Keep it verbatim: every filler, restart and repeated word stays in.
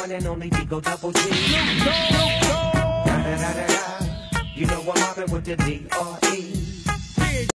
one and only Digo Double G. Da da da da da. You know I'm mobbing with the D R E.